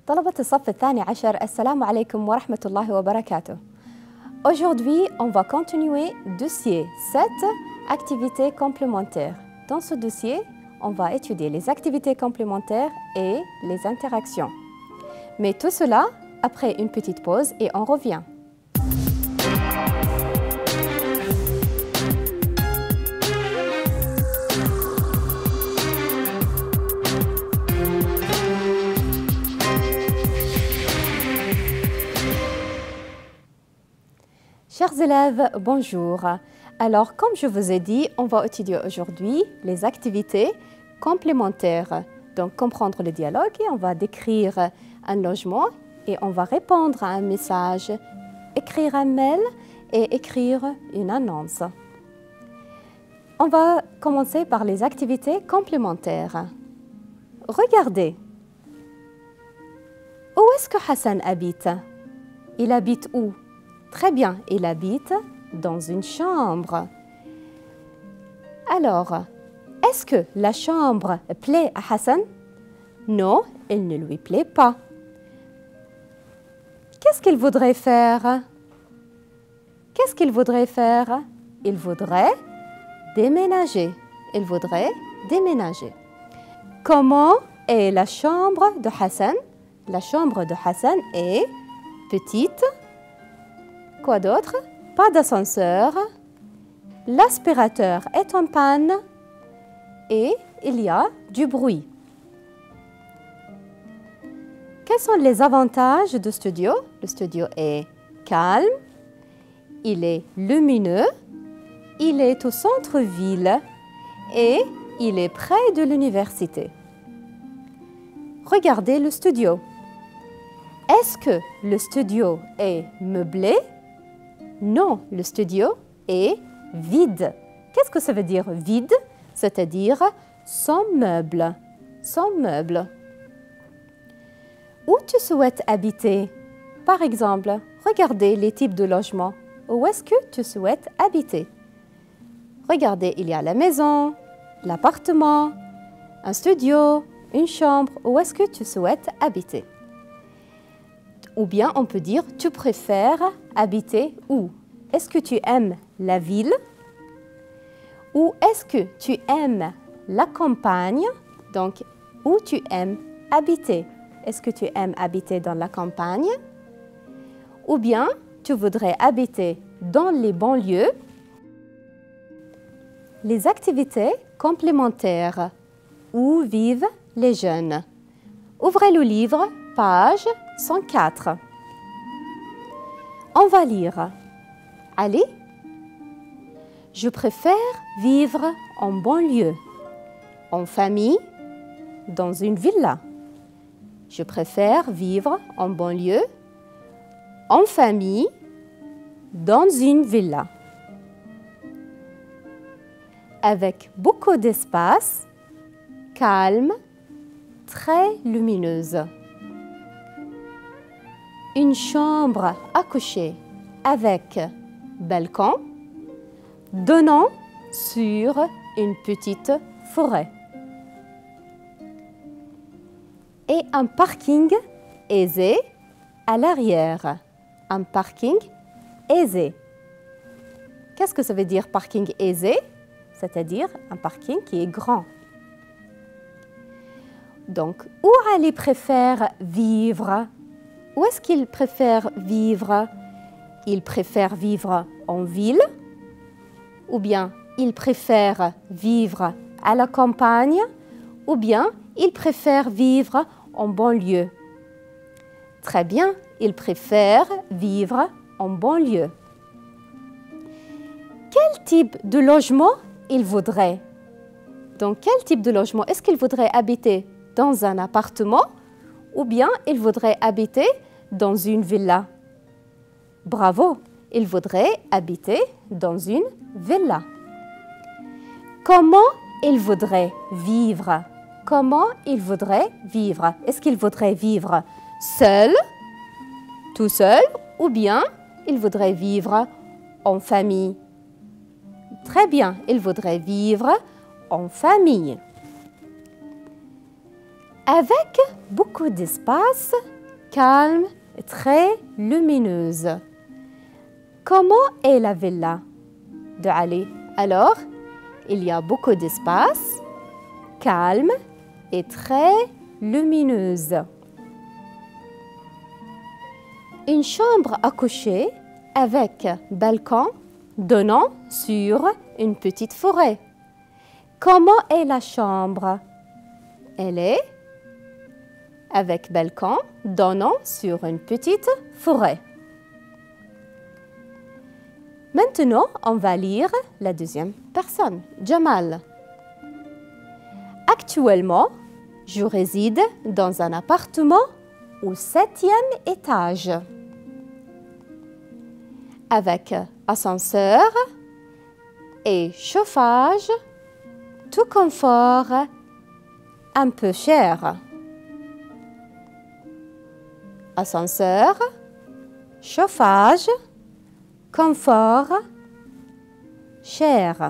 طلبة الصف الثاني عشر السلام عليكم ورحمة الله وبركاته. Aujourd'hui, on va continuer dossier 7, activités complémentaires. Dans ce dossier, on va étudier les activités complémentaires et les interactions. Mais tout cela après une petite pause et on revient. Chers élèves, bonjour. Alors, comme je vous ai dit, on va étudier aujourd'hui les activités complémentaires. Donc, comprendre le dialogue et on va décrire un logement et on va répondre à un message, écrire un mail et écrire une annonce. On va commencer par les activités complémentaires. Regardez. Où est-ce que Hassan habite? Il habite où? Très bien, il habite dans une chambre. Alors, est-ce que la chambre plaît à Hassan? Non, elle ne lui plaît pas. Qu'est-ce qu'il voudrait faire? Qu'est-ce qu'il voudrait faire? Il voudrait déménager. Il voudrait déménager. Comment est la chambre de Hassan? La chambre de Hassan est petite. Quoi d'autre? Pas d'ascenseur. L'aspirateur est en panne et il y a du bruit. Quels sont les avantages du studio? Le studio est calme, il est lumineux, il est au centre-ville et il est près de l'université. Regardez le studio. Est-ce que le studio est meublé? Non, le studio est vide. Qu'est-ce que ça veut dire vide? C'est-à-dire sans meubles. Sans meubles. Où tu souhaites habiter? Par exemple, regardez les types de logements. Où est-ce que tu souhaites habiter? Regardez, il y a la maison, l'appartement, un studio, une chambre. Où est-ce que tu souhaites habiter? Ou bien on peut dire, tu préfères habiter où? Est-ce que tu aimes la ville? Ou est-ce que tu aimes la campagne? Donc, où tu aimes habiter? Est-ce que tu aimes habiter dans la campagne? Ou bien, tu voudrais habiter dans les banlieues? Les activités complémentaires. Où vivent les jeunes? Ouvrez le livre, page 104. On va lire. Ali, je préfère vivre en banlieue, en famille, dans une villa. Je préfère vivre en banlieue, en famille, dans une villa. Avec beaucoup d'espace, calme, très lumineuse. Une chambre à coucher avec balcon donnant sur une petite forêt. Et un parking aisé à l'arrière. Un parking aisé. Qu'est-ce que ça veut dire parking aisé? C'est-à-dire un parking qui est grand. Donc, où Ali préfère vivre? Où est-ce qu'il préfère vivre? Il préfère vivre en ville? Ou bien il préfère vivre à la campagne? Ou bien il préfère vivre en banlieue? Très bien, il préfère vivre en banlieue. Quel type de logement il voudrait? Donc, quel type de logement? Est-ce qu'il voudrait habiter dans un appartement? Ou bien il voudrait habiter dans une villa? Bravo, il voudrait habiter dans une villa. Comment il voudrait vivre? Comment il voudrait vivre? Est-ce qu'il voudrait vivre seul, tout seul, ou bien il voudrait vivre en famille? Très bien, il voudrait vivre en famille. Avec beaucoup d'espace, calme et très lumineuse. Comment est la villa de Ali? Alors, il y a beaucoup d'espace, calme et très lumineuse. Une chambre à coucher avec balcon donnant sur une petite forêt. Comment est la chambre? Elle est avec balcon donnant sur une petite forêt. Maintenant, on va lire la deuxième personne, Jamal. Actuellement, je réside dans un appartement au 7e étage, avec ascenseur et chauffage, tout confort un peu cher. Ascenseur, chauffage, confort, cher.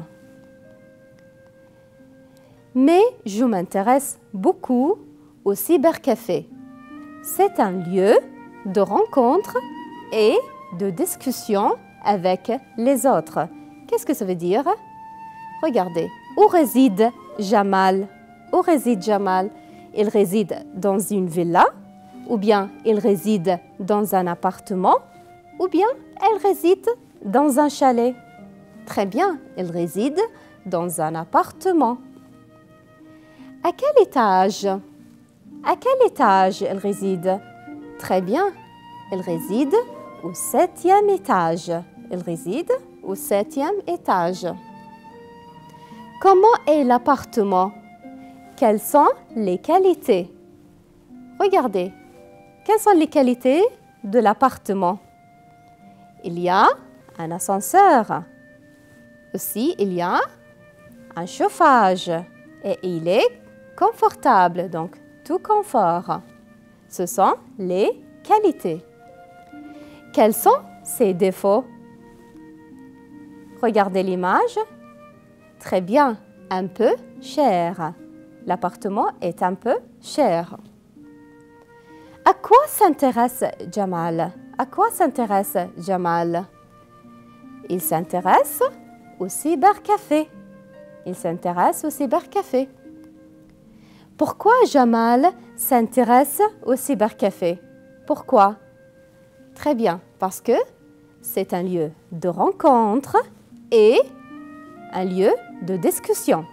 Mais je m'intéresse beaucoup au cybercafé. C'est un lieu de rencontre et de discussion avec les autres. Qu'est-ce que ça veut dire? Regardez, où réside Jamal? Où réside Jamal? Il réside dans une villa, ou bien il réside dans un appartement, ou bien elle réside dans un chalet. Très bien, il réside dans un appartement. À quel étage? À quel étage elle réside? Très bien, elle réside au 7e étage. Elle réside au 7e étage. Comment est l'appartement? Quelles sont les qualités? Regardez, quelles sont les qualités de l'appartement? Il y a un ascenseur. Aussi, il y a un chauffage et il est confortable, donc tout confort. Ce sont les qualités. Quels sont ses défauts? Regardez l'image. Très bien, un peu cher. L'appartement est un peu cher. À quoi s'intéresse Jamal? À quoi s'intéresse Jamal? Il s'intéresse au cybercafé. Il s'intéresse au cybercafé. Pourquoi Jamal s'intéresse au cybercafé? Pourquoi? Très bien, parce que c'est un lieu de rencontre et un lieu de discussion.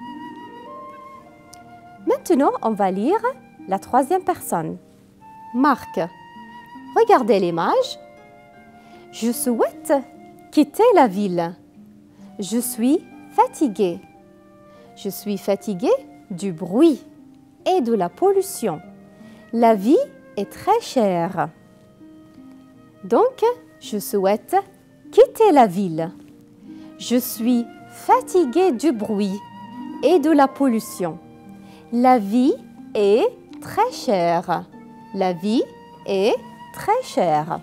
Maintenant, on va lire la troisième personne. Marc. Regardez l'image. Je souhaite quitter la ville. Je suis fatiguée. Je suis fatiguée du bruit et de la pollution. La vie est très chère. Donc, je souhaite quitter la ville. Je suis fatiguée du bruit et de la pollution. La vie est très chère. La vie est très chère.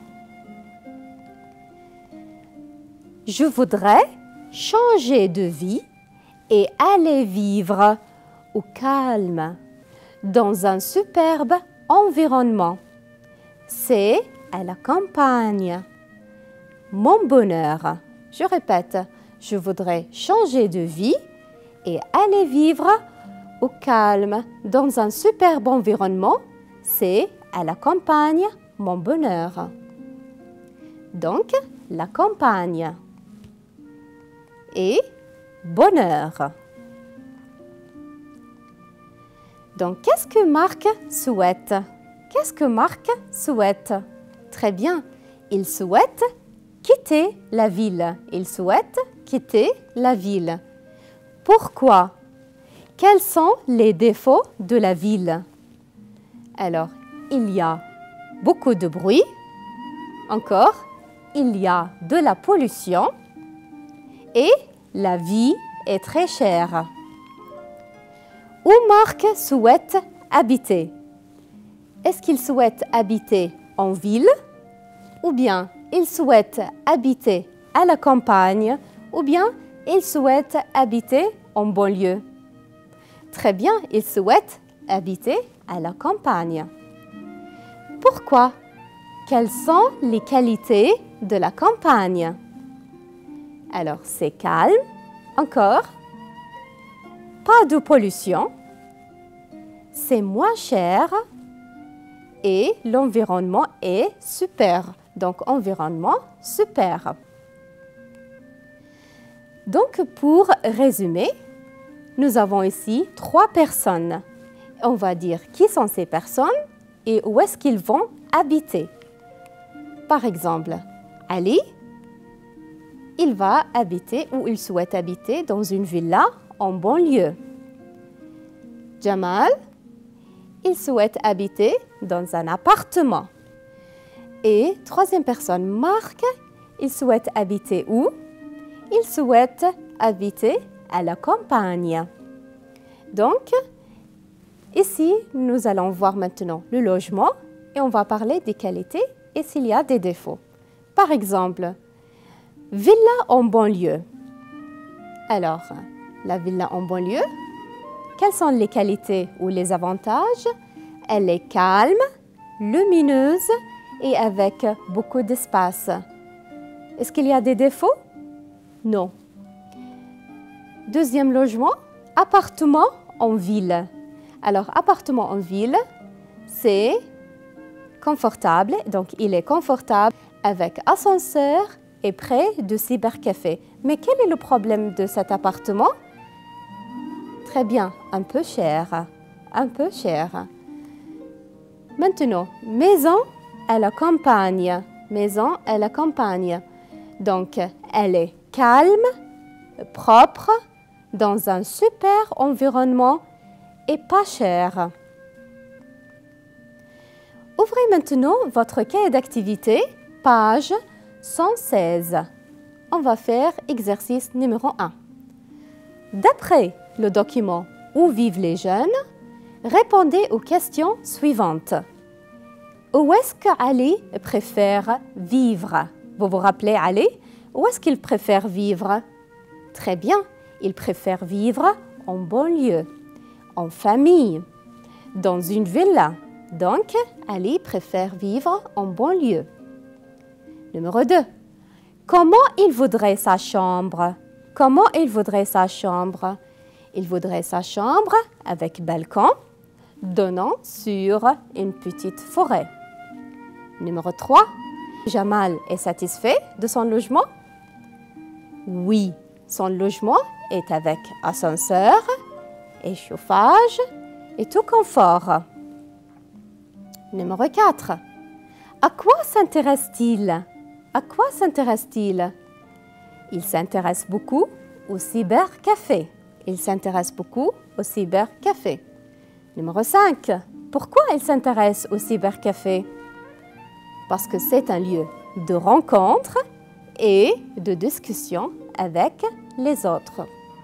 Je voudrais changer de vie et aller vivre au calme, dans un superbe environnement. C'est à la campagne. Mon bonheur. Je répète, je voudrais changer de vie et aller vivre au calme, dans un superbe environnement. C'est à la campagne, mon bonheur. Donc, la campagne et bonheur. Donc, qu'est-ce que Marc souhaite? Qu'est-ce que Marc souhaite? Très bien, il souhaite quitter la ville. Il souhaite quitter la ville. Pourquoi? Quels sont les défauts de la ville? Alors, il y a beaucoup de bruit. Encore, il y a de la pollution. Et la vie est très chère. Où Marc souhaite habiter? Est-ce qu'il souhaite habiter en ville? Ou bien il souhaite habiter à la campagne? Ou bien il souhaite habiter en banlieue? Très bien, il souhaite habiter à la campagne. Pourquoi? Quelles sont les qualités de la campagne? Alors, c'est calme. Encore. Pas de pollution. C'est moins cher. Et l'environnement est super. Donc, environnement super. Donc, pour résumer, nous avons ici 3 personnes. On va dire qui sont ces personnes et où est-ce qu'ils vont habiter. Par exemple, Ali, il va habiter ou il souhaite habiter dans une villa en banlieue. Jamal, il souhaite habiter dans un appartement. Et troisième personne, Marc, il souhaite habiter où? Il souhaite habiter à la campagne. Donc, ici, nous allons voir maintenant le logement et on va parler des qualités et s'il y a des défauts. Par exemple, villa en banlieue. Alors, la villa en banlieue, quelles sont les qualités ou les avantages? Elle est calme, lumineuse et avec beaucoup d'espace. Est-ce qu'il y a des défauts? Non. Deuxième logement, appartement en ville. Alors, appartement en ville, c'est confortable. Donc, il est confortable avec ascenseur et près de cybercafé. Mais quel est le problème de cet appartement? Très bien, un peu cher. Un peu cher. Maintenant, maison à la campagne. Maison à la campagne. Donc, elle est calme, propre, dans un super environnement et pas cher. Ouvrez maintenant votre cahier d'activité, page 116. On va faire exercice numéro 1. D'après le document « Où vivent les jeunes ?», répondez aux questions suivantes. Où est-ce qu'Ali préfère vivre? Vous vous rappelez Ali? Où est-ce qu'il préfère vivre? Très bien, il préfère vivre en banlieue, en famille, dans une villa. Donc, Ali préfère vivre en banlieue. Numéro 2. Comment il voudrait sa chambre? Comment il voudrait sa chambre? Il voudrait sa chambre avec balcon, donnant sur une petite forêt. Numéro 3. Jamal est satisfait de son logement? Oui, son logement est avec ascenseur et chauffage et tout confort. Numéro 4. À quoi s'intéresse-t-il? À quoi s'intéresse-t-il? Il s'intéresse beaucoup au cybercafé. Il s'intéresse beaucoup au cybercafé. Numéro 5. Pourquoi il s'intéresse au cybercafé? Parce que c'est un lieu de rencontre et de discussion avec les autres.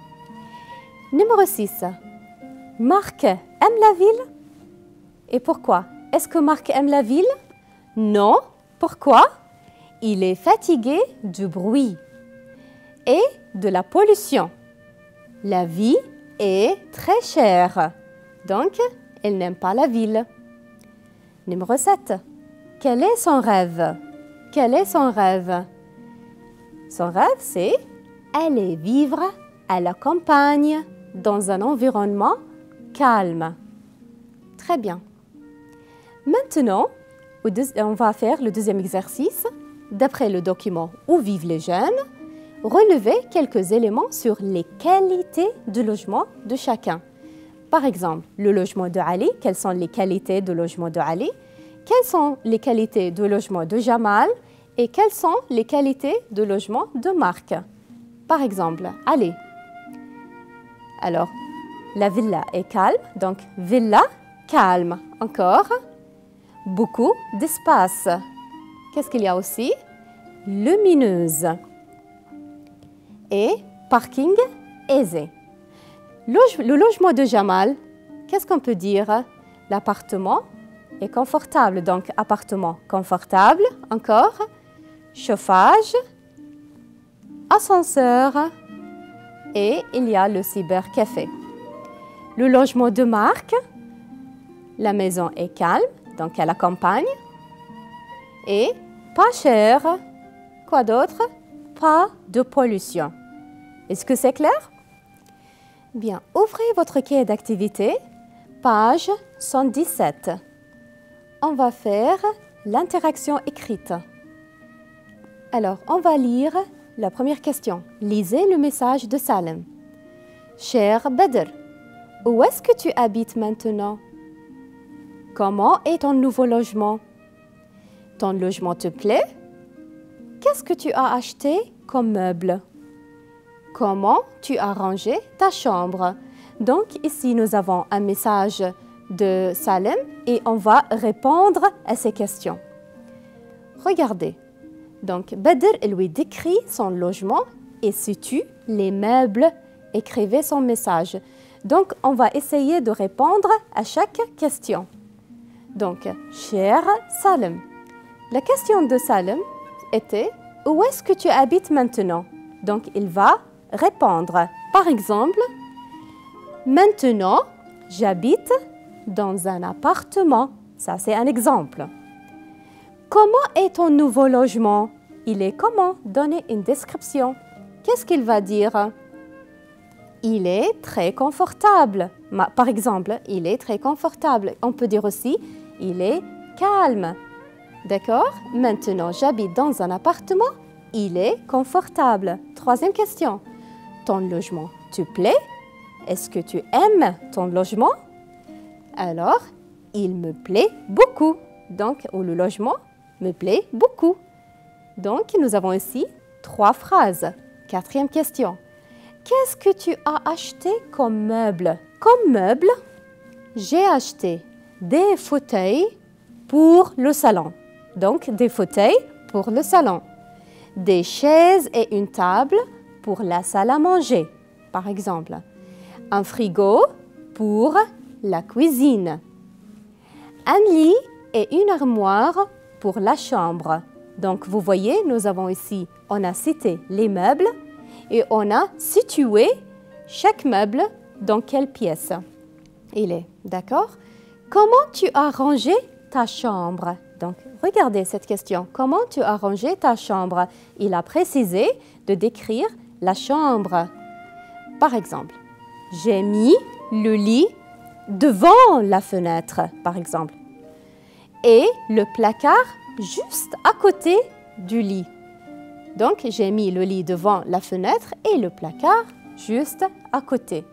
Numéro 6. Marc aime la ville? Et pourquoi? Est-ce que Marc aime la ville? Non. Pourquoi? Il est fatigué du bruit et de la pollution. La vie est très chère, donc il n'aime pas la ville. Numéro 7. Quel est son rêve? Quel est son rêve? Son rêve, c'est aller vivre à la campagne, dans un environnement calme. Très bien. Maintenant, on va faire le deuxième exercice. D'après le document « Où vivent les jeunes ?», relevez quelques éléments sur les qualités du logement de chacun. Par exemple, le logement de Ali, quelles sont les qualités du logement de Ali? Quelles sont les qualités du logement de Jamal? Et quelles sont les qualités du logement de Marc? Par exemple, Ali. Alors, la villa est calme, donc villa, calme. Encore, beaucoup d'espace. Qu'est-ce qu'il y a aussi? Lumineuse. Et parking aisé. Le logement de Jamal, qu'est-ce qu'on peut dire? L'appartement est confortable, donc appartement confortable. Encore, chauffage, ascenseur et il y a le cybercafé. Le logement de Marc, la maison est calme, donc à la campagne, Et pas cher. Quoi d'autre? Pas de pollution. Est-ce que c'est clair? Bien, ouvrez votre cahier d'activité, page 117. On va faire l'interaction écrite. Alors, on va lire la première question. Lisez le message de Salem. Cher Badr, où est-ce que tu habites maintenant? Comment est ton nouveau logement? Ton logement te plaît? Qu'est-ce que tu as acheté comme meuble? Comment tu as rangé ta chambre? Donc ici, nous avons un message de Salem et on va répondre à ces questions. Regardez. Donc, Badr lui décrit son logement et situe les meubles, écrivez son message. Donc, on va essayer de répondre à chaque question. Donc, cher Salem. La question de Salem était « Où est-ce que tu habites maintenant ?» Donc, il va répondre. Par exemple, « Maintenant, j'habite dans un appartement. » Ça, c'est un exemple. « Comment est ton nouveau logement? Il est comment? Donnez une description. Qu'est-ce qu'il va dire? Il est très confortable. Par exemple, il est très confortable. On peut dire aussi, il est calme. D'accord? Maintenant, j'habite dans un appartement. Il est confortable. Troisième question. Ton logement te plaît? Est-ce que tu aimes ton logement? Alors, il me plaît beaucoup. Donc, le logement me plaît beaucoup. Donc, nous avons ici 3 phrases. Quatrième question. Qu'est-ce que tu as acheté comme meuble? Comme meuble, j'ai acheté des fauteuils pour le salon. Donc, des fauteuils pour le salon. Des chaises et une table pour la salle à manger, par exemple. Un frigo pour la cuisine. Un lit et une armoire pour la chambre. Donc, vous voyez, nous avons ici, on a cité les meubles et on a situé chaque meuble dans quelle pièce il est. D'accord? Comment tu as rangé ta chambre? Donc, regardez cette question. Comment tu as rangé ta chambre? Il a précisé de décrire la chambre. Par exemple, j'ai mis le lit devant la fenêtre, par exemple, et le placard juste à côté du lit. Donc, j'ai mis le lit devant la fenêtre et le placard juste à côté.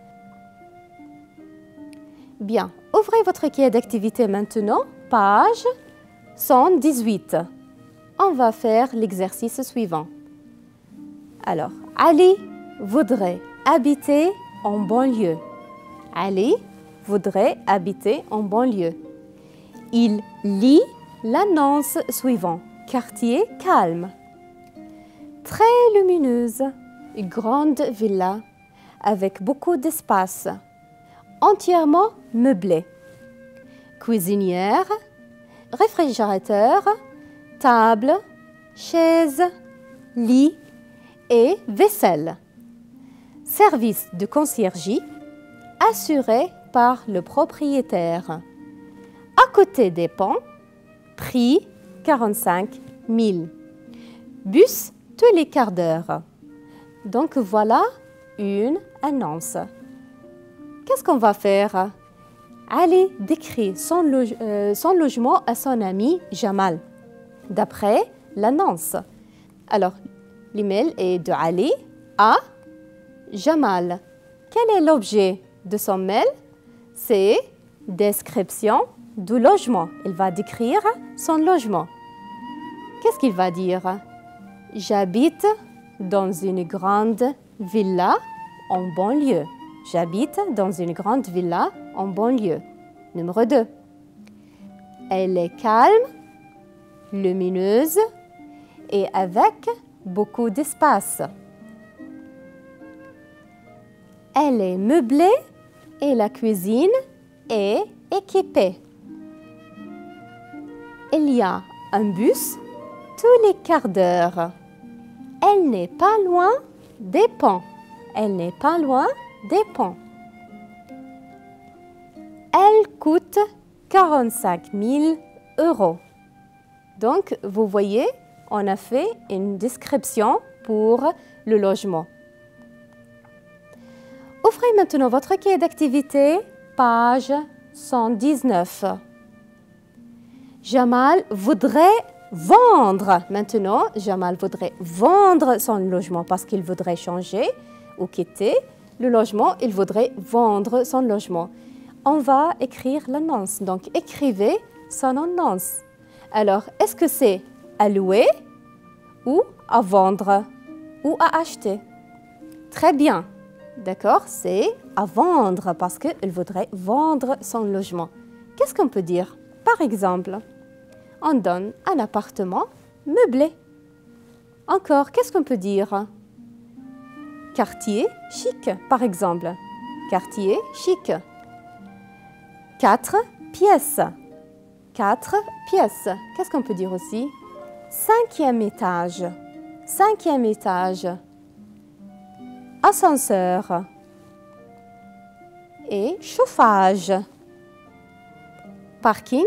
Bien, ouvrez votre cahier d'activité maintenant, page 118. On va faire l'exercice suivant. Alors, Ali voudrait habiter en banlieue. Ali voudrait habiter en banlieue. Il lit l'annonce suivante. Quartier calme. Très lumineuse, grande villa avec beaucoup d'espace, entièrement meublée. Cuisinière, réfrigérateur, table, chaise, lit et vaisselle. Service de conciergerie assuré par le propriétaire. À côté des ponts, prix 45 000. Bus tous les quarts d'heure. Donc voilà une annonce. Qu'est-ce qu'on va faire? Ali décrit son logement à son ami Jamal, d'après l'annonce. Alors, l'email est de Ali à Jamal. Quel est l'objet de son mail? C'est description du logement. Il va décrire son logement. Qu'est-ce qu'il va dire? J'habite dans une grande villa en banlieue. J'habite dans une grande villa en banlieue. Numéro 2. Elle est calme, lumineuse et avec beaucoup d'espace. Elle est meublée et la cuisine est équipée. Il y a un bus tous les quarts d'heure. Elle n'est pas loin des ponts. Elle n'est pas loin des ponts. Elle coûte 45 000 €. Donc, vous voyez, on a fait une description pour le logement. Ouvrez maintenant votre cahier d'activité, page 119. Jamal voudrait vendre. Maintenant, Jamal voudrait vendre son logement parce qu'il voudrait changer ou quitter le logement. Il voudrait vendre son logement. On va écrire l'annonce. Donc, écrivez son annonce. Alors, est-ce que c'est à louer ou à vendre ou à acheter? Très bien. D'accord, c'est à vendre parce qu'il voudrait vendre son logement. Qu'est-ce qu'on peut dire? Par exemple, on donne un appartement meublé. Encore, qu'est-ce qu'on peut dire? Quartier chic, par exemple. Quartier chic. 4 pièces. 4 pièces. Qu'est-ce qu'on peut dire aussi? 5e étage. 5e étage. Ascenseur. Et chauffage. Parking.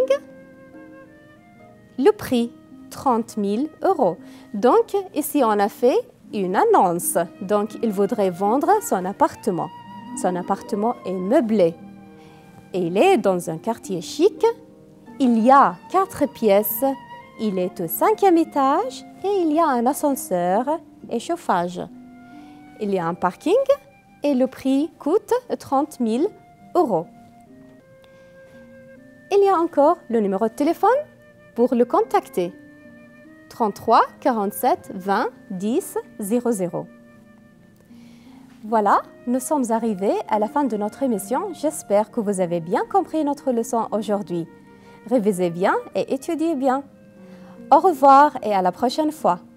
Le prix, 30 000 €. Donc, ici, on a fait une annonce. Donc, il voudrait vendre son appartement. Son appartement est meublé. Et il est dans un quartier chic. Il y a 4 pièces. Il est au 5e étage et il y a un ascenseur et chauffage. Il y a un parking et le prix coûte 30 000 €. Il y a encore le numéro de téléphone pour le contacter. 33 47 20 10 00. Voilà, nous sommes arrivés à la fin de notre émission. J'espère que vous avez bien compris notre leçon aujourd'hui. Révisez bien et étudiez bien. Au revoir et à la prochaine fois.